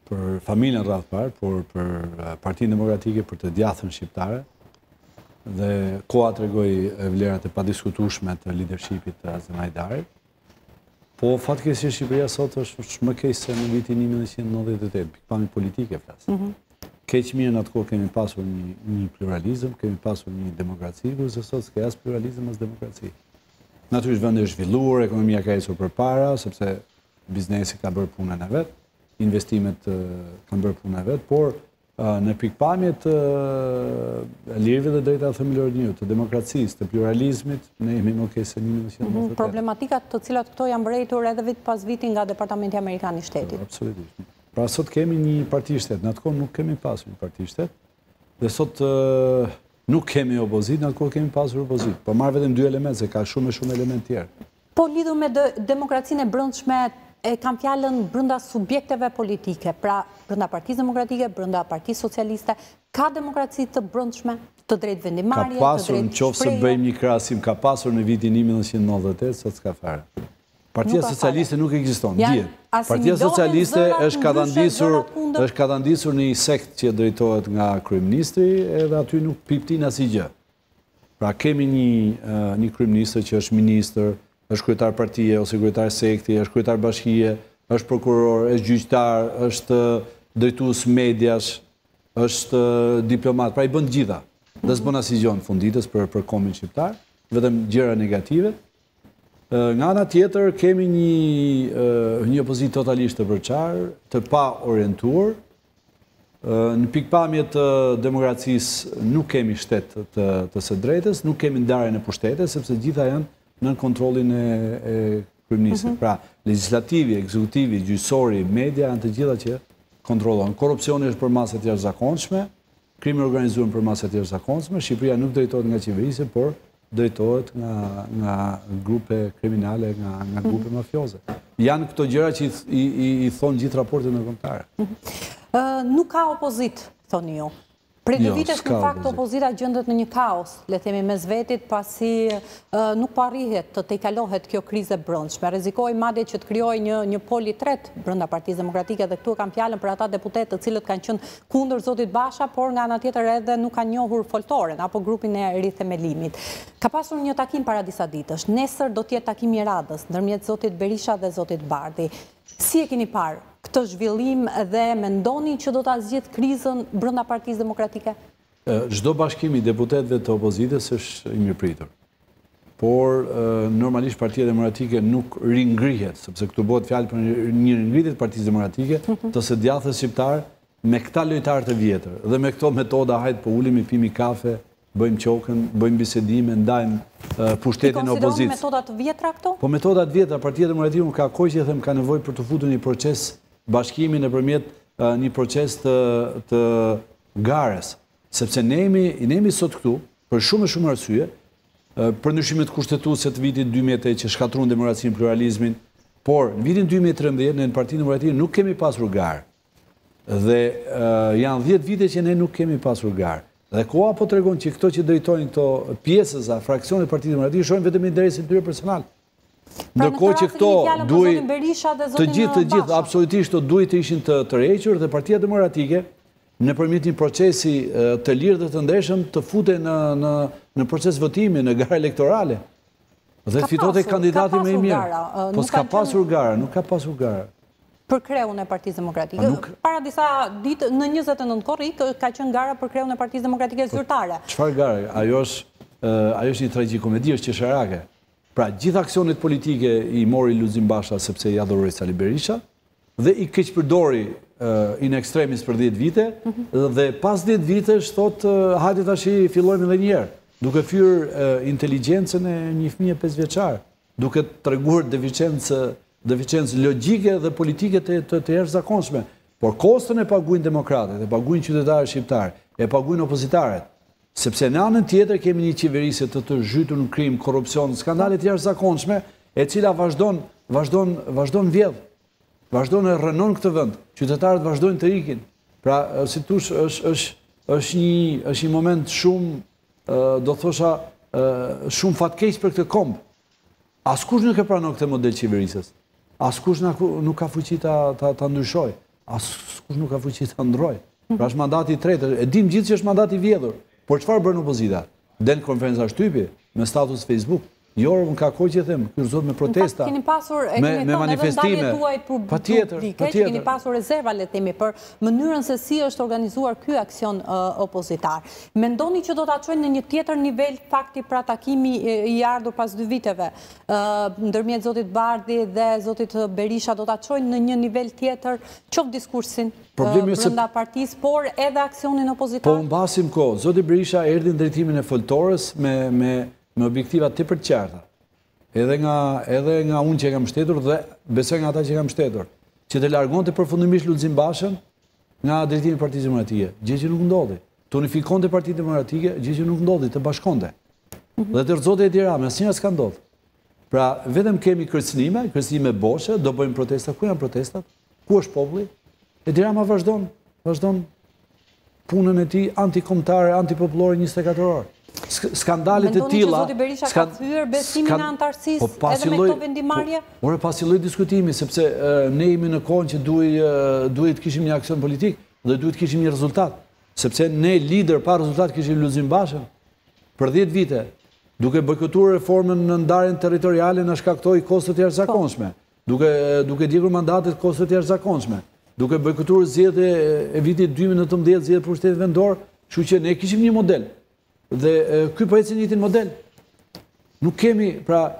për familjen rreth parë, por për Partinë Demokratike, për të djathën shqiptare, dhe koha tregoi vlerat e padiskutueshme të leadershipit të Azem Hajdarit. Po fatkeqësisht Shqipëria sot është më keq se në vitin 1998, pikpamje politike flas. Keq mirë në atë kohë kemi pasur një pluralizëm, kemi pasur një demokraci, kurse sot s'ka as pluralizëm as demokraci. Natyrisht vendi është zhvilluar, ekonomia ka ecur përpara, sepse biznesi ka bërë punën e vet, investimet kanë bërë punën e vet, por në pikpamjet të lirëve dhe drejta themelore të njeriut, të demokracisë, të pluralizmit, ne jemi më keq se 1998. Problematikat të cilat këto janë mbërritur edhe vit pas viti nga Departamenti Amerikan i Shtetit. Absolutisht. Pra sot kemi një parti shtet, në atë kohë nuk kemi pasur një parti shtet, dhe sot nuk kemi opozit, në atë kohë kemi pasur opozit. Po marrë vetëm dy elementë, se ka shumë element tjerë. Po lidhur me demokracinë e brendshme, e kam fjalën brenda subjekteve politike, pra brenda Partisë Demokratike, brenda Partisë Socialiste, ka demokraci të brendshme, të drejtë vendimarrje, ka pasur, në qoftë se bëjmë një krahasim, ka pasur në vitin 1998, sot s'ka fare. Partia Socialiste nuk ekziston, dihet. Partia Socialiste është katandisur në një sekt që drejtohet nga kryeministri, edhe aty nuk piptin asgjë. Pra kemi një kryeministër që është ministër, është kryetar partie, ose kryetar sekti, është kryetar bashkie, është prokuror, është gjyqtar, është drejtues mediash, është diplomat, pra i bën gjitha. Dhe s'bën asgjë në funditës për kombin shqiptar, vetëm gjëra negative. Nga ana tjetër kemi një opozitë totalisht të përçar, të pa orientuar. Në pikpamje të demokracisë nuk kemi shtet të së drejtës, nuk kemi ndarjen e pushtetit, sepse gjitha janë në kontrollin e kryeministit. Pra, legislativi, ekzekutivi, gjyqësori, media janë të gjitha që kontrollojnë. Korrupsioni është për masë të jashtëzakonshme, krimi organizuar për masë të jashtëzakonshme, Shqipëria nuk drejtohet nga qeverisja, por drejtohet nga grupe kriminale, nga grupe mafioze. Janë këto gjëra që i thonë gjithë raportet ndërkombëtare. Nuk ka opozit, thoni ju. Prej dy vitesh në fakt opozita gjendet në një kaos, le themi mes vetit, pasi nuk po arrihet të tejkalohet kjo krizë e brendshme. Rrezikoi madje që të krijojë një pol i tretë brenda Partisë Demokratike, dhe këtu kam fjalën për ata deputetë të cilët kanë qenë kundër zotit Basha, por nga ana tjetër edhe nuk kanë njohur foltoren apo grupin e rithemelimit. Ka pasur një takim para disa ditësh. Nesër do të jetë takimi i radhës ndërmjet zotit Berisha dhe zotit Bardhi. Si e keni parë këtë zhvillim dhe mendoni që do ta zgjidh krizën brenda Partisë Demokratike? Çdo bashkim i deputetëve të opozitës është i mirëpritur. Por normalisht Partia Demokratike nuk ringrihet, sepse këtu bëhet fjalë për një ringritje të Partisë Demokratike, të së djathtë shqiptar me këta lojtarë të vjetër dhe me këto metoda, hajt po ulemi, pimi kafe, bëjmë qokën, bëjmë bisedime, ndajmë pushtetin e opozitës. I konsideroni metoda të vjetra këto? Po metoda të vjetra, Partia Demokratike ka kohë që them ka nevojë për të futur një proces bashkimi nëpërmjet një proces të gares, sepse ne jemi sot këtu për shumë arsye, për ndryshimet kushtetuese të vitit 2008 që shkatruan demokracinë, pluralizmin, por në vitin 2013 në Partinë Demokratike nuk kemi pasur garë. Dhe janë 10 vite që ne nuk kemi pasur garë. Dhe koha po tregon që këto që drejtojnë këto pjesës a fraksionet e Partisë Demokratike shohin vetëm interesin e tyre personal. Ndërkohë që këto duhet të gjithë, absolutisht të duhet të ishin të tërhequr dhe Partia Demokratike nëpërmjet një procesi të lirë dhe të ndershëm të futej në proces votimi, në gara elektorale. Dhe fitote kandidati më i mirë. Po s'ka pasur gara, nuk ka pasur gara. Për kreun e Partisë Demokratike. Para disa ditë, në 29 korrik, ka qenë gara për kreun e Partisë Demokratike zyrtare. Çfarë gara? Ajo është një tragikomedi, është qesharake. Pra, gjithë aksionet politike i mori Lulzim Basha sepse i adhuroi Sali Berisha dhe i keqpërdori in extremis për 10 vite dhe pas 10 vitesh thot hajde tash fillojmë edhe një herë, duke fyer inteligjencën e një fëmije 5 vjeçar, duke treguar deficiencë logjike dhe politike të jashtëzakonshme. Por kostën e paguajnë demokratët, e paguajnë qytetarët shqiptar, e paguajnë opozitarët. Sepse në anën tjetër kemi një qeverisje të zhytur në krim, korrupsion, skandale të jashtëzakonshme, e cila vazhdon vjedh, vazhdon e rënon këtë vend. Qytetarët vazhdojnë të ikin. Pra, si thosh, është një moment shumë, do thosha, shumë fatkeq për këtë komb. Askush nuk e pranon këtë model qeverisjes. Askush nuk ka fuqi ta ndryshojë. askush nuk ka fuqi ta ndrojë. Pra është mandati i tretë, e dim gjithë që është mandati i vjedhur. Por çfarë bën opozita? Del konferenca shtypi me status Facebook. Jo, unë ka kohë që them, ky zot me protesta, me manifestime. Patjetër. Keni pasur rezerva, le të themi, për mënyrën se si është organizuar ky aksion opozitar. Mendoni që do ta çojnë në një tjetër nivel fakti pra takimi i ardhur pas 2 viteve ndërmjet zotit Bardhi dhe zotit Berisha do ta çojnë në një nivel tjetër, qoftë diskursin brenda partisë, por edhe aksionin opozitar? Po mbasim kohë. Zoti Berisha erdhi në drejtimin e foltorës me objektivat të përqarta, edhe nga unë që e kam shtetur dhe besoj nga ata që e kam shtetur, që të largon të përfundimisht Lulzim Bashën nga drejtimi i Partisë Demokratike, gjë që nuk ndodhi. Të unifikonte Partitë Demokratike, gjë që nuk ndodhi, të bashkonte. Dhe të rëzote Edi Rami, asnjëherë s'ka ndodhur. Pra, vetëm kemi kërcënime boshe, do bëjmë protesta. Ku janë protestat? Ku është populli? Edi Rama vazhdon punën e tij antikombëtare, antipopullore 24 orë. Skandalit e tilla. Mendoni që zoti Berisha ka thyer besimin e antarësisë edhe me këto vendimarrje? Ore pasi lloj diskutimi, sepse ne jemi në kohën që duhet të kishim një aksion politik dhe duhet të kishim një rezultat. Sepse ne lider pa rezultat kishim Lulzim Bashën për 10 vite, duke bojkotuar reformën në ndarjen territoriale na shkaktoi kosto të jashtëzakonshme, duke djegur mandatet kosto të jashtëzakonshme, duke bojkotuar zgjedhjet e vitit 2019, zgjedhjet për shtetin vendor, kështu që ne kishim një model. Dhe ky po ecën njëtin model. Nuk kemi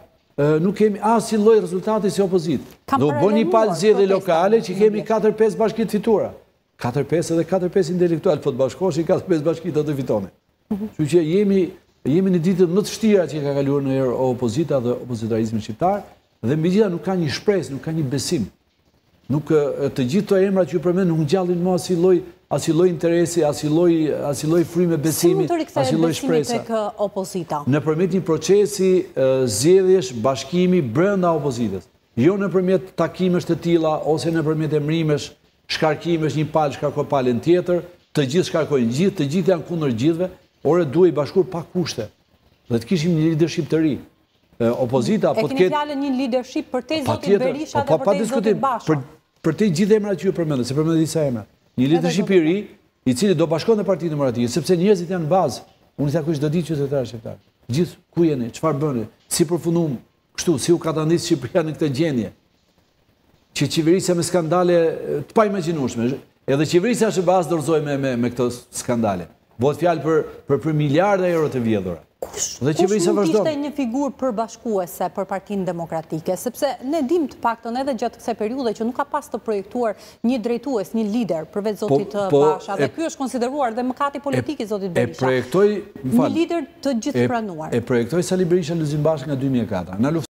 asnjë lloj rezultati si opozit. Do bëni një palë zgjedhje lokale që kemi 4-5 bashki të fitura. 4-5 edhe 4-5 intelektual, po të bashkoheshin 4-5 bashki do të fitoni. Kështu që jemi në ditët më të vështira që ka kaluar në opozita dhe opozitarizmi shqiptar, dhe megjithatë nuk ka një shpresë, nuk ka një besim. Nuk të gjithë këto emra që ju përmend nuk ngjallin më asnjë lloj interesi, asnjë lloj fryme besimi, asnjë lloj shpresa. Tek opozita. Nëpërmjet një procesi zgjedhjesh, bashkimi brenda opozitës. Jo nëpërmjet takimesh të tilla ose nëpërmjet emrimesh, shkarkimesh, një palë shkarkon palën tjetër, të gjithë shkarkojnë gjithë, të gjithë janë kundër gjithëve, ore duhej bashkuar pa kushte. Dhe të kishim një leadership të ri. Opozita po të ketë. E keni fjalën një leadership për te zotin Berisha dhe për te zotin Basha. Për te gjithë emrat që ju përmendët, se përmendët disa emra. Një leadership i ri, i cili do bashkonte Partitë Demokratike, sepse njerëzit janë në bazë. Unë tha kush do di qytetarë shqiptar. Gjithë ku jeni, çfarë bëni, si përfundum kështu, si u ka ndodhur Shqipëria në këtë gjendje. Që qeverisja me skandale të paimagjinueshme, edhe qeverisja është bazë dorëzoi me këto skandale. Bëhet fjalë për miliarda euro të vjedhura. Kush nuk ishte një figurë përbashkuese për Partinë Demokratike, sepse ne dim të paktën edhe gjatë kësaj periudhe që nuk ka pas të projektuar një drejtues, një lider përveç zotit Basha, dhe ky është konsideruar dhe mëkati politik i zotit Berisha. Një lider të gjithëpranuar. E projektoi Sali Berisha Lulzim Bashën nga 2004.